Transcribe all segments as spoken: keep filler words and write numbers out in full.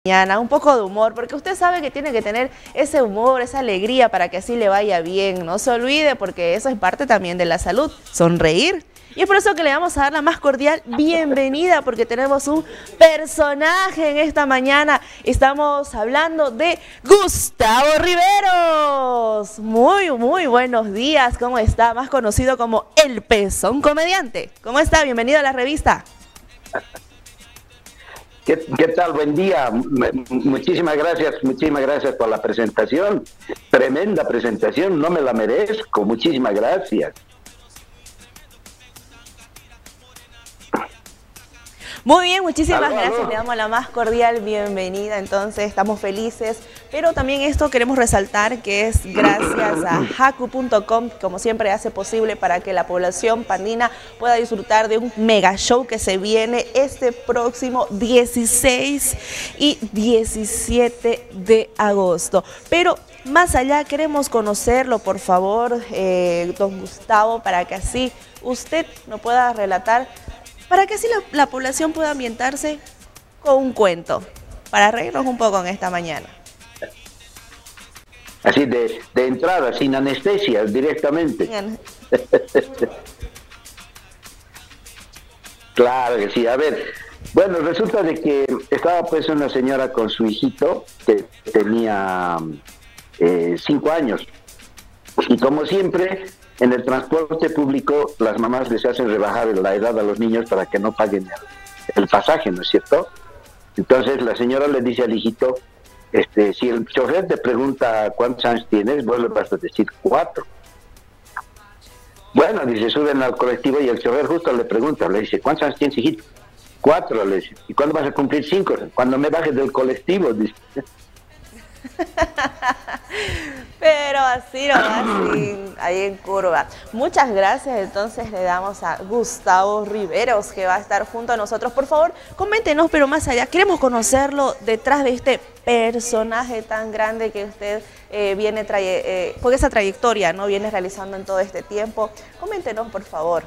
Mañana, un poco de humor, porque usted sabe que tiene que tener ese humor, esa alegría para que así le vaya bien. No se olvide, porque eso es parte también de la salud, sonreír. Y es por eso que le vamos a dar la más cordial bienvenida, porque tenemos un personaje en esta mañana. Estamos hablando de Gustavo Riveros. Muy, muy buenos días. ¿Cómo está? Más conocido como El Pezón Comediante. ¿Cómo está? Bienvenido a la revista. ¿Qué, ¿Qué tal? Buen día. M muchísimas gracias, muchísimas gracias por la presentación. Tremenda presentación, no me la merezco. Muchísimas gracias. Muy bien, muchísimas aló, gracias, aló. le damos la más cordial bienvenida, entonces estamos felices, pero también esto queremos resaltar que es gracias a Haku punto com, como siempre hace posible para que la población pandina pueda disfrutar de un mega show que se viene este próximo dieciséis y diecisiete de agosto, pero más allá queremos conocerlo, por favor, eh, don Gustavo, para que así usted nos pueda relatar, para que así la, la población pueda ambientarse con un cuento, para reírnos un poco en esta mañana. Así de, de entrada, sin anestesia, directamente. Bien. Claro que sí. A ver, bueno, resulta de que estaba pues una señora con su hijito, que tenía eh, cinco años. Y como siempre, en el transporte público, las mamás les hacen rebajar la edad a los niños para que no paguen el, el pasaje, ¿no es cierto? Entonces la señora le dice al hijito, este, si el chofer te pregunta cuántos años tienes, vos le vas a decir cuatro. Bueno, dice, suben al colectivo y el chofer justo le pregunta, le dice, ¿cuántos años tienes, hijito? Cuatro, le dice. ¿Y cuándo vas a cumplir cinco? Cuando me baje del colectivo, dice. Pero así no va, así, ahí en curva. Muchas gracias, entonces le damos a Gustavo Riveros, que va a estar junto a nosotros. Por favor, coméntenos, pero más allá, queremos conocerlo detrás de este personaje tan grande que usted eh, viene, traye, eh, con esa trayectoria, ¿no? Viene realizando en todo este tiempo. Coméntenos, por favor.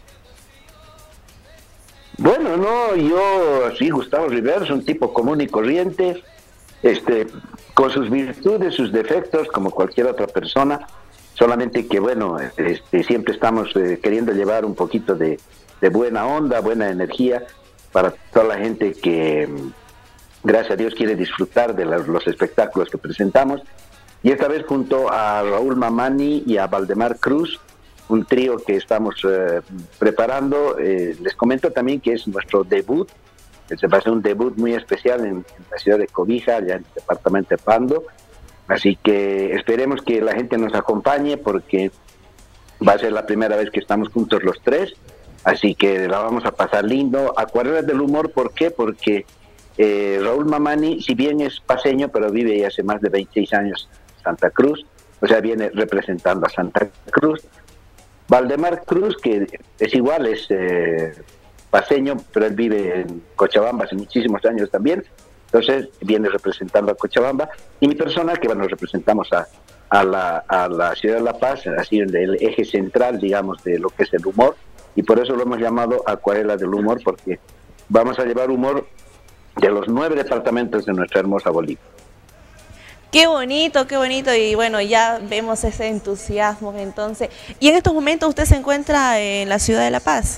Bueno, no, yo, sí, Gustavo Riveros, un tipo común y corriente, este, con sus virtudes, sus defectos, como cualquier otra persona, solamente que, bueno, este, siempre estamos eh, queriendo llevar un poquito de, de buena onda, buena energía para toda la gente que, gracias a Dios, quiere disfrutar de los, los espectáculos que presentamos. Y esta vez junto a Raúl Mamani y a Valdemar Cruz, un trío que estamos eh, preparando. Eh, les comento también que es nuestro debut. Se va a hacer un debut muy especial en, en la ciudad de Cobija, allá en el departamento de Pando. Así que esperemos que la gente nos acompañe porque va a ser la primera vez que estamos juntos los tres. Así que la vamos a pasar lindo. Acuarelas del humor, ¿por qué? Porque eh, Raúl Mamani, si bien es paseño, pero vive ya hace más de veintiséis años en Santa Cruz, o sea, viene representando a Santa Cruz. Valdemar Cruz, que es igual, es eh, paseño, pero él vive en Cochabamba hace muchísimos años también, entonces viene representando a Cochabamba, y mi persona, que bueno, representamos a, a, la, a la ciudad de La Paz, así en el eje central, digamos, de lo que es el humor, y por eso lo hemos llamado Acuarela del Humor, porque vamos a llevar humor de los nueve departamentos de nuestra hermosa Bolivia. Qué bonito, qué bonito, y bueno, ya vemos ese entusiasmo entonces. ¿Y en estos momentos usted se encuentra en la ciudad de La Paz?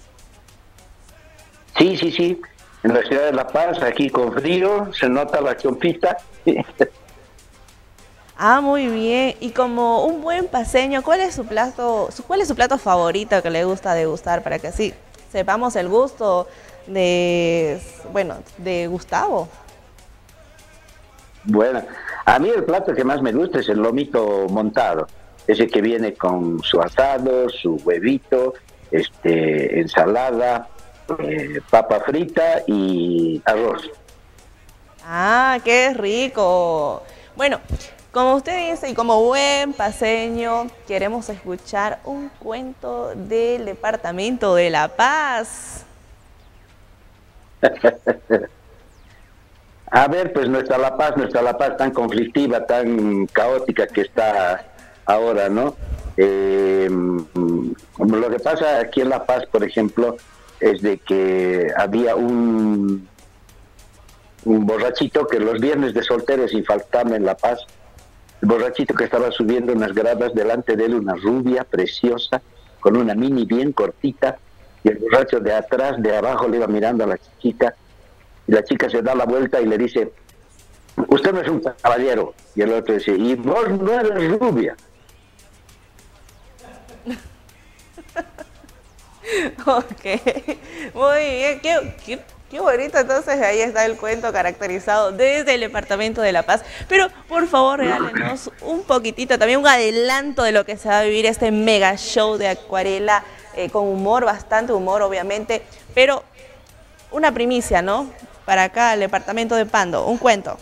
Sí, sí, sí, en la ciudad de La Paz, aquí con frío, se nota la chompita. Ah, muy bien. Y como un buen paseño, ¿cuál es su plato, su, cuál es su plato favorito que le gusta degustar para que así sepamos el gusto de, bueno, de Gustavo? Bueno, a mí el plato que más me gusta es el lomito montado, ese que viene con su asado, su huevito, este, ensalada, eh, papa frita y arroz. Ah, qué rico. Bueno, como usted dice y como buen paseño, queremos escuchar un cuento del departamento de La Paz. A ver, pues nuestra La Paz, nuestra La Paz tan conflictiva, tan caótica que está ahora, ¿no? Eh, lo que pasa aquí en La Paz, por ejemplo, es de que había un un borrachito que los viernes de soltero es infaltable en La Paz, el borrachito que estaba subiendo unas gradas, delante de él una rubia preciosa, con una mini bien cortita, y el borracho de atrás, de abajo, le iba mirando a la chica, y la chica se da la vuelta y le dice, usted no es un caballero, y el otro dice, y vos no eres rubia. Ok, muy bien, qué, qué, qué bonito. Entonces ahí está el cuento caracterizado desde el Departamento de La Paz. Pero por favor regálenos un poquitito, también un adelanto de lo que se va a vivir este mega show de acuarela, eh, con humor, bastante humor obviamente, pero una primicia, ¿no? Para acá, el Departamento de Pando, un cuento.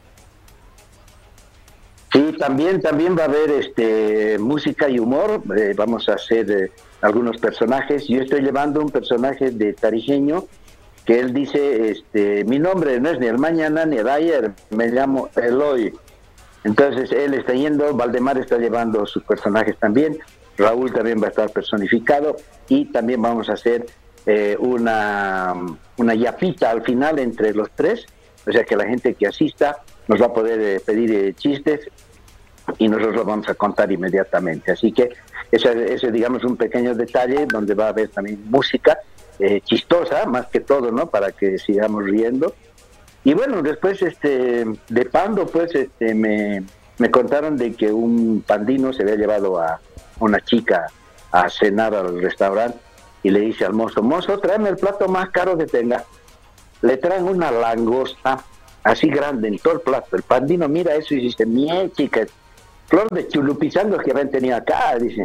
Sí, también, también va a haber este, música y humor, eh, vamos a hacer eh, algunos personajes. Yo estoy llevando un personaje de Tarijeño, que él dice, este, mi nombre no es ni el mañana ni el ayer, me llamo Eloy. Entonces él está yendo, Valdemar está llevando sus personajes también, Raúl también va a estar personificado, y también vamos a hacer eh, una, una yapita al final entre los tres, o sea que la gente que asista nos va a poder eh, pedir eh, chistes, y nosotros lo vamos a contar inmediatamente. Así que ese, ese digamos, un pequeño detalle donde va a haber también música eh, chistosa, más que todo, ¿no? Para que sigamos riendo. Y bueno, después este de Pando, pues este me, me contaron de que un pandino se había llevado a una chica a cenar al restaurante y le dice al mozo, mozo, tráeme el plato más caro que tenga. Le traen una langosta así grande en todo el plato. El pandino mira eso y dice, mie, chica, flor de chulupizango que habían tenido acá, dice.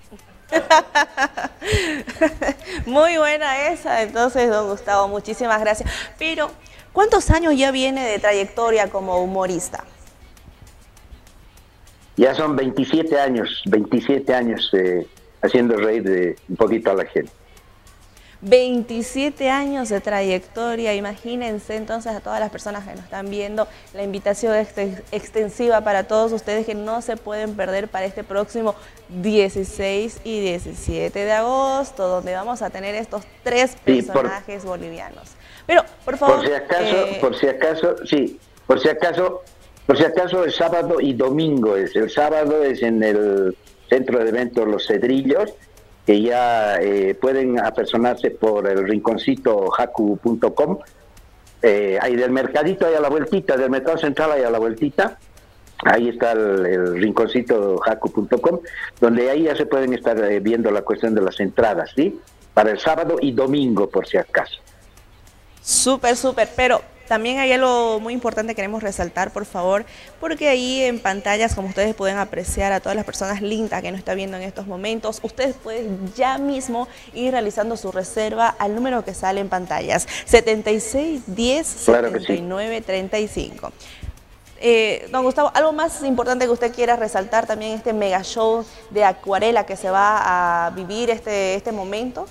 Muy buena esa, entonces, don Gustavo, muchísimas gracias. Pero, ¿cuántos años ya viene de trayectoria como humorista? Ya son veintisiete años, veintisiete años eh, haciendo reír de un poquito a la gente. veintisiete años de trayectoria, imagínense entonces a todas las personas que nos están viendo, la invitación es extensiva para todos ustedes que no se pueden perder para este próximo dieciséis y diecisiete de agosto, donde vamos a tener estos tres personajes sí, por, bolivianos. Pero, por favor... Por si acaso, eh, por si acaso, sí, por si acaso, por si acaso el sábado y domingo es, el sábado es en el centro de eventos Los Cedrillos, que ya eh, pueden apersonarse por el rinconcito haku punto com, eh, ahí del mercadito, ahí a la vueltita, del mercado central, ahí a la vueltita, ahí está el, el rinconcito haku punto com, donde ahí ya se pueden estar eh, viendo la cuestión de las entradas, ¿sí? Para el sábado y domingo, por si acaso. Súper, súper, pero también hay algo muy importante que queremos resaltar, por favor, porque ahí en pantallas, como ustedes pueden apreciar a todas las personas lindas que nos están viendo en estos momentos, ustedes pueden ya mismo ir realizando su reserva al número que sale en pantallas, setenta y seis diez, setenta y nueve treinta y cinco. Eh, don Gustavo, ¿algo más importante que usted quiera resaltar también este mega show de acuarela que se va a vivir este, este momento?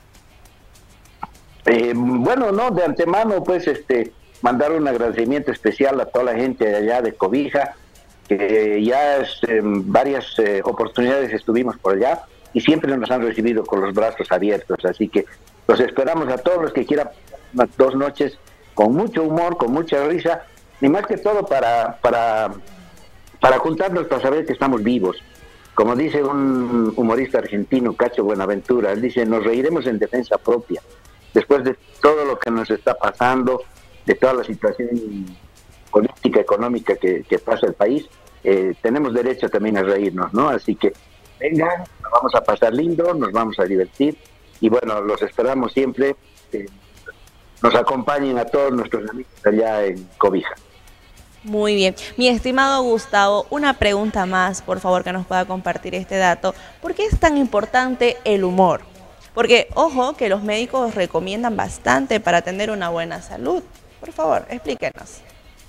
Eh, bueno, no, de antemano, pues, este, mandar un agradecimiento especial a toda la gente de allá de Cobija, que ya es, en varias eh, oportunidades estuvimos por allá y siempre nos han recibido con los brazos abiertos, así que los esperamos a todos los que quieran unas dos noches con mucho humor, con mucha risa, y más que todo para, para, para juntarnos, para saber que estamos vivos. Como dice un humorista argentino, Cacho Buenaventura, él dice, nos reiremos en defensa propia. Después de todo lo que nos está pasando, de toda la situación política, económica que, que pasa el país, eh, tenemos derecho también a reírnos, ¿no? Así que vengan, nos vamos a pasar lindo, nos vamos a divertir, y bueno, los esperamos siempre, eh, nos acompañen a todos nuestros amigos allá en Cobija. Muy bien. Mi estimado Gustavo, una pregunta más, por favor, que nos pueda compartir este dato. ¿Por qué es tan importante el humor? Porque, ojo, que los médicos recomiendan bastante para tener una buena salud. Por favor, explíquenos.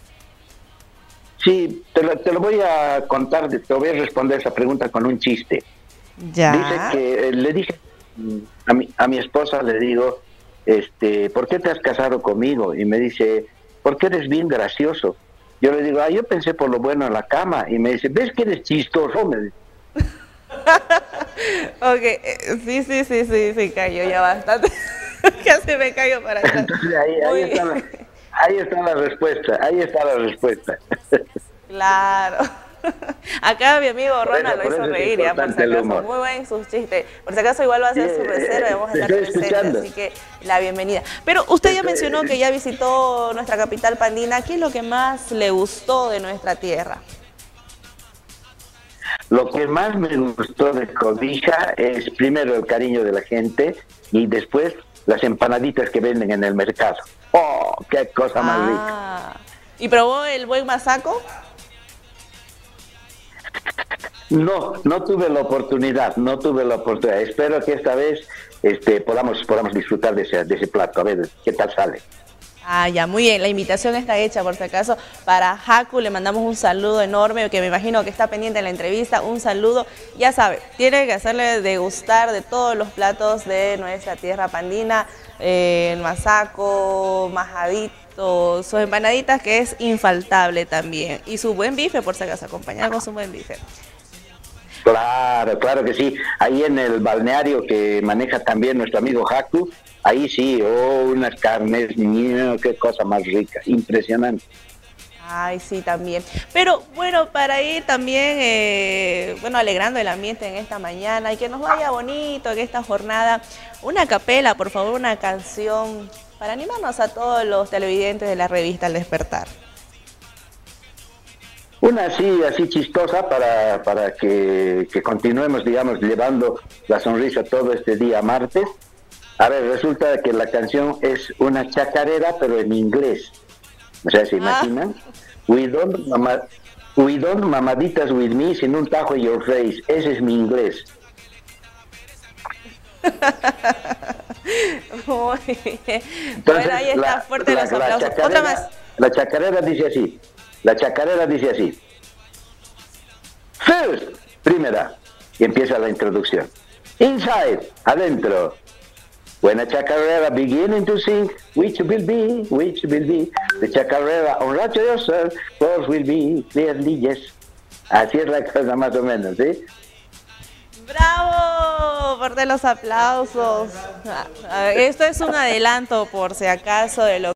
Sí, te lo, te lo voy a contar, te voy a responder esa pregunta con un chiste. Ya. Dice que, eh, le dije a mi, a mi esposa, le digo, este, ¿por qué te has casado conmigo? Y me dice, porque eres bien gracioso. Yo le digo, ah, yo pensé por lo bueno en la cama. Y me dice, ¿ves que eres chistoso? Me dice. Ok, sí, sí, sí, sí, sí, cayó ya bastante. Casi me cayó para atrás. Entonces ahí, ahí, está la, Ahí está la respuesta, ahí está la respuesta. Claro. Acá mi amigo Ronald lo Por hizo eso es reír, ya, por si importante el acaso, humor. muy buen sus chistes. Por si acaso igual va a hacer su Sí, reserva y vamos a te estar estoy presentes, escuchando. así que la bienvenida. Pero usted ya Estoy- mencionó que ya visitó nuestra capital Pandina. ¿Qué es lo que más le gustó de nuestra tierra? Lo que más me gustó de Cobija es primero el cariño de la gente y después las empanaditas que venden en el mercado. ¡Oh, qué cosa más rica! Ah, ¿y probó el buen masaco? No, no tuve la oportunidad, no tuve la oportunidad. Espero que esta vez este, podamos, podamos disfrutar de ese, de ese plato, a ver qué tal sale. Ah, ya, muy bien. La invitación está hecha, por si acaso, para Haku. Le mandamos un saludo enorme, que me imagino que está pendiente de la entrevista. Un saludo. Ya sabe, tiene que hacerle degustar de todos los platos de nuestra tierra pandina. Eh, el masaco, majadito, sus empanaditas, que es infaltable también. Y su buen bife, por si acaso, acompañado con su buen bife. Claro, claro que sí. Ahí en el balneario que maneja también nuestro amigo Haku, ahí sí, oh, unas carnes, mío, qué cosa más rica, impresionante. Ay, sí, también. Pero bueno, para ir también, eh, bueno, alegrando el ambiente en esta mañana y que nos vaya bonito en esta jornada, una capela, por favor, una canción para animarnos a todos los televidentes de la revista Al Despertar. Una así, así chistosa para, para que, que continuemos, digamos, llevando la sonrisa todo este día martes. A ver, resulta que la canción es una chacarera, pero en inglés. O sea, ¿se imaginan? Ah. We don't, mama, we don't mamaditas with me sin un tajo en your face. Ese es mi inglés. Muy bien. Entonces, bueno, ahí está, la, fuerte la, los aplausos. chacarera, Otra más. La chacarera dice así. La chacarera dice así. First, primera. Y empieza la introducción. Inside, adentro. When a chacarera beginning to sing, which will be, which will be, the chacarera on radio yourself, yours will be, clearly yes. Así es la cosa más o menos, ¿sí? ¡Bravo! Fuerte los aplausos. Esto es un adelanto, por si acaso, de lo